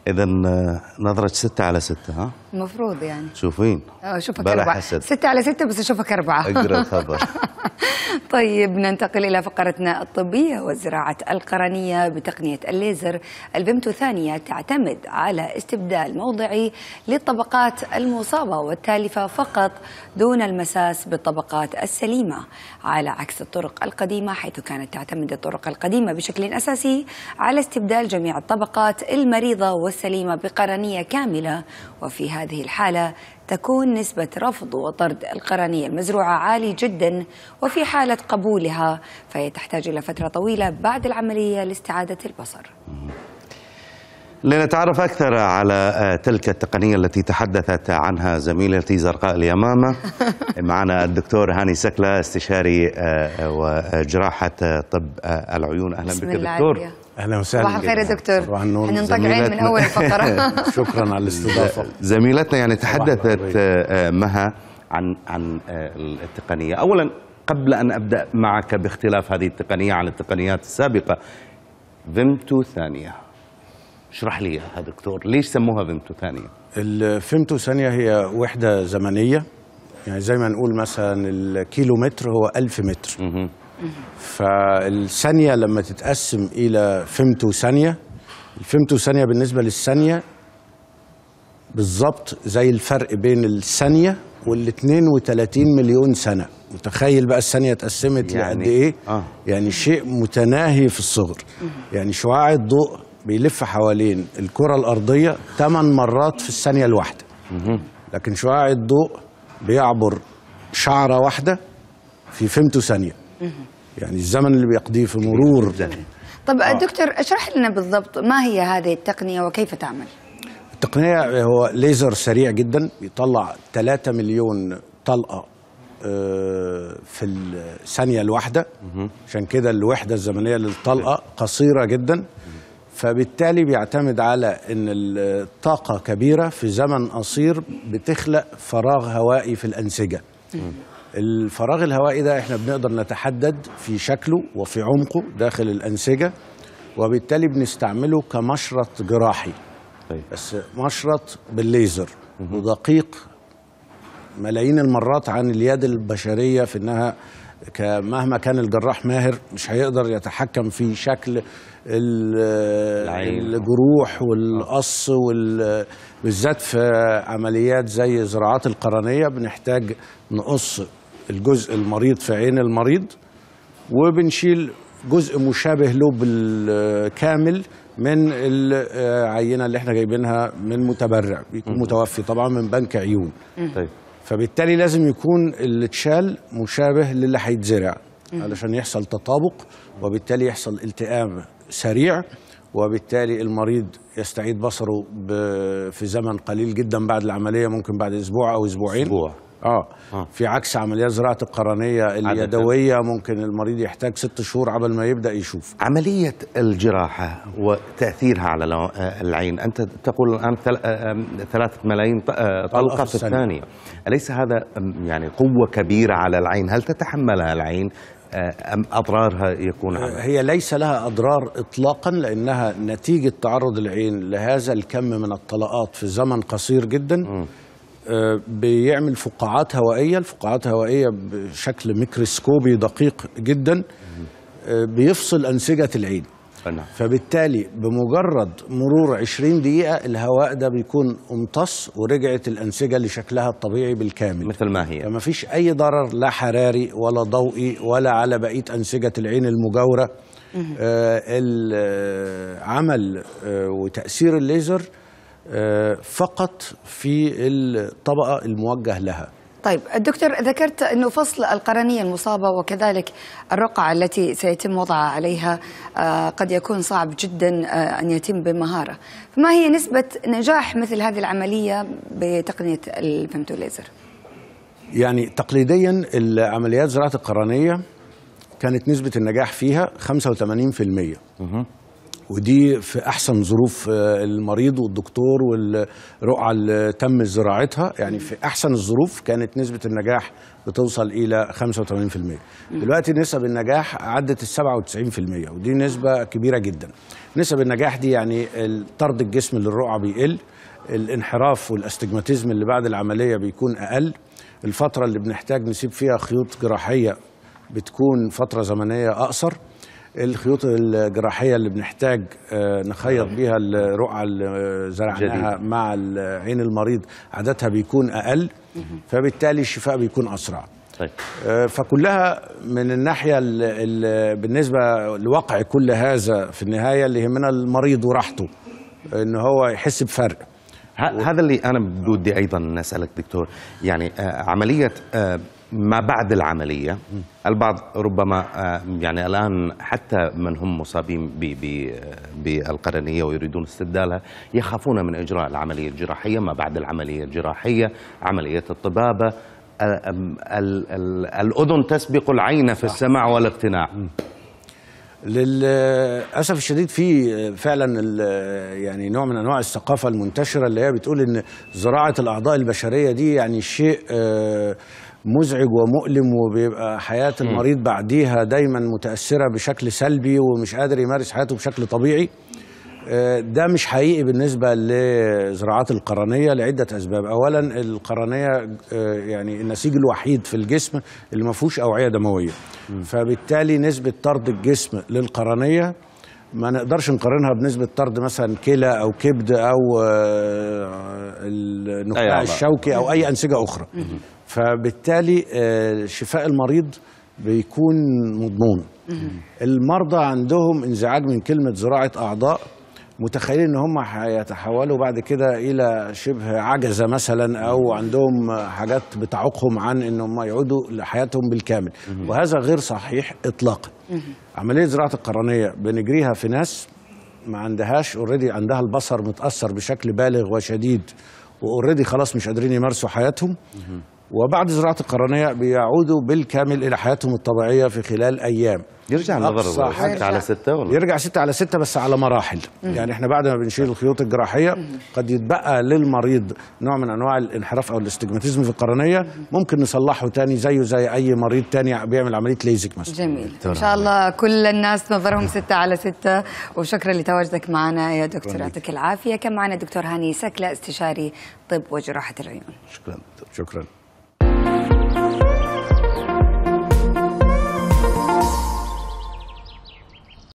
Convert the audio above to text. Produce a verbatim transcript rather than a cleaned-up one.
إذا نظرة ستة على ستة ها؟ المفروض يعني شوفين؟ أشوفك أربعة. ستة على ستة بس أشوفك أربعة. اقرأ الخبر. طيب ننتقل إلى فقرتنا الطبية. وزراعة القرنية بتقنية الليزر الفيمتوثانية تعتمد على استبدال موضعي للطبقات المصابة والتالفة فقط دون المساس بالطبقات السليمة، على عكس الطرق القديمة حيث كانت تعتمد الطرق القديمة بشكل أساسي على استبدال جميع الطبقات المريضة والسليمة بقرنية كاملة. وفي هذه الحالة تكون نسبة رفض وطرد القرنية المزروعة عالي جدا، وفي حالة قبولها فهي تحتاج إلى فترة طويلة بعد العملية لاستعادة البصر. لنتعرف أكثر على تلك التقنية التي تحدثت عنها زميلتي زرقاء اليمامة معنا الدكتور هاني سكلة استشاري وجراحة طب العيون. أهلا بك دكتور. اهلا وسهلا. صباح الخير يا دكتور. هننطق عين من اول الفقره. شكرا على الاستضافه. زميلتنا يعني تحدثت مها عن عن التقنيه. اولا قبل ان ابدا معك باختلاف هذه التقنيه عن التقنيات السابقه، فيمتوثانية اشرح لي يا دكتور ليش سموها فيمتوثانية؟ الفيمتوثانية هي وحده زمنيه، يعني زي ما نقول مثلا الكيلومتر هو ألف متر. م- فالثانية لما تتقسم إلى فيمتو ثانية، الفيمتو ثانية بالنسبة للثانية بالظبط زي الفرق بين الثانية والاثنين وثلاثين مليون سنة. متخيل بقى الثانية اتقسمت يعني لقد إيه؟ آه. يعني شيء متناهي في الصغر. يعني شعاع الضوء بيلف حوالين الكرة الأرضية ثمان مرات في الثانية الواحدة، لكن شعاع الضوء بيعبر شعرة واحدة في فيمتو ثانية. يعني الزمن اللي بيقضيه في مرور. طب آه. دكتور اشرح لنا بالضبط ما هي هذه التقنية وكيف تعمل؟ التقنية هو ليزر سريع جدا بيطلع ثلاثة مليون طلقة في الثانية الواحدة، عشان كده الوحدة الزمنية للطلقة قصيرة جدا، فبالتالي بيعتمد على ان الطاقة كبيرة في زمن قصير بتخلق فراغ هوائي في الأنسجة. الفراغ الهوائي ده احنا بنقدر نتحدد في شكله وفي عمقه داخل الأنسجة، وبالتالي بنستعمله كمشرط جراحي. بس مشرط بالليزر ودقيق ملايين المرات عن اليد البشرية، في انها مهما كان الجراح ماهر مش هيقدر يتحكم في شكل الجروح والقص، بالذات في عمليات زي زراعات القرنية بنحتاج نقص الجزء المريض في عين المريض وبنشيل جزء مشابه له بالكامل من العينة اللي احنا جايبينها من متبرع بيكون متوفي طبعا من بنك عيون. طيب. فبالتالي لازم يكون اللي اتشال مشابه للي هيتزرع علشان يحصل تطابق، وبالتالي يحصل التئام سريع، وبالتالي المريض يستعيد بصره في زمن قليل جدا بعد العملية، ممكن بعد أسبوع أو أسبوعين. أسبوع. آه. آه. في عكس عمليات زراعة القرنية اليدوية ممكن المريض يحتاج ست شهور قبل ما يبدأ يشوف. عملية الجراحة وتأثيرها على العين، أنت تقول الآن ثلاثة ملايين طلقة في الثانية، أليس هذا يعني قوة كبيرة على العين؟ هل تتحملها العين أم أضرارها يكون عنها؟ هي ليس لها أضرار إطلاقا، لأنها نتيجة تعرض العين لهذا الكم من الطلقات في زمن قصير جدا. م. بيعمل فقاعات هوائية، الفقاعات الهوائية بشكل ميكروسكوبي دقيق جدا بيفصل أنسجة العين. فبالتالي بمجرد مرور عشرين دقيقة الهواء ده بيكون امتص ورجعت الأنسجة لشكلها الطبيعي بالكامل مثل ما هي، فما فيش أي ضرر لا حراري ولا ضوئي ولا على بقية أنسجة العين المجاورة. آه العمل آه وتأثير الليزر فقط في الطبقة الموجه لها. طيب الدكتور ذكرت أنه فصل القرنية المصابة وكذلك الرقعة التي سيتم وضعها عليها قد يكون صعب جدا أن يتم بمهارة، فما هي نسبة نجاح مثل هذه العملية بتقنية الفيمتو ليزر؟ يعني تقليديا العمليات زراعة القرنية كانت نسبة النجاح فيها خمسة وثمانين بالمئة، ودي في احسن ظروف المريض والدكتور والرقعه اللي تم زراعتها، يعني في احسن الظروف كانت نسبه النجاح بتوصل الى خمسة وثمانين بالمئة. دلوقتي نسب النجاح عدت ال سبعة وتسعين بالمئة، ودي نسبه كبيره جدا. نسب النجاح دي يعني طرد الجسم للرقعه بيقل، الانحراف والاستجماتيزم اللي بعد العمليه بيكون اقل، الفتره اللي بنحتاج نسيب فيها خيوط جراحيه بتكون فتره زمنيه اقصر، الخيوط الجراحيه اللي بنحتاج نخيط بيها الرقعه اللي زرعناها مع عين المريض عددها بيكون اقل، فبالتالي الشفاء بيكون اسرع. طيب. فكلها من الناحيه اللي بالنسبه لواقع كل هذا في النهايه اللي يهمنا المريض وراحته، ان هو يحس بفرق. هذا اللي انا بدي ايضا اسالك دكتور، يعني عمليه ما بعد العمليه، البعض ربما يعني الان حتى من هم مصابين بالقرنيه ويريدون استبدالها يخافون من اجراء العمليه الجراحيه ما بعد العمليه الجراحيه، عمليه الطبابه، الاذن تسبق العين في السمع والاقتناع. للاسف الشديد في فعلا يعني نوع من انواع الثقافه المنتشره اللي هي بتقول ان زراعه الاعضاء البشريه دي يعني شيء مزعج ومؤلم، وبيبقى حياه المريض بعديها دايما متاثره بشكل سلبي ومش قادر يمارس حياته بشكل طبيعي. ده مش حقيقي بالنسبه لزراعات القرنيه لعده اسباب. اولا القرنيه يعني النسيج الوحيد في الجسم اللي ما فيهوش اوعيه دمويه، فبالتالي نسبه طرد الجسم للقرنيه ما نقدرش نقارنها بنسبه طرد مثلا كلى او كبد او النخاع الشوكي او اي انسجه اخرى. فبالتالي شفاء المريض بيكون مضمون. المرضى عندهم انزعاج من كلمه زراعه اعضاء، متخيلين ان هم هيتحولوا بعد كده الى شبه عجزه مثلا، او عندهم حاجات بتعوقهم عن ان هم يعودوا لحياتهم بالكامل، وهذا غير صحيح اطلاقا. عمليه زراعه القرنيه بنجريها في ناس ما عندهاش اوريدي، عندها البصر متاثر بشكل بالغ وشديد، واوريدي خلاص مش قادرين يمارسوا حياتهم، وبعد زراعه القرنيه بيعودوا بالكامل الى حياتهم الطبيعيه في خلال ايام. يرجع النظر ستة على ستة ولا؟ يرجع ستة على ستة بس على مراحل. يعني احنا بعد ما بنشيل الخيوط الجراحية قد يتبقى للمريض نوع من انواع الانحراف او الاستجماتيزم في القرنية، ممكن نصلحه تاني زيه زي اي مريض تاني بيعمل عملية ليزك مثلا. جميل. ان شاء الله كل الناس نظرهم ستة على ستة، وشكرا لتواجدك معنا يا دكتور، يعطيك العافية. كان معنا الدكتور هاني سكلة، استشاري طب وجراحة العيون. شكرا. شكرا.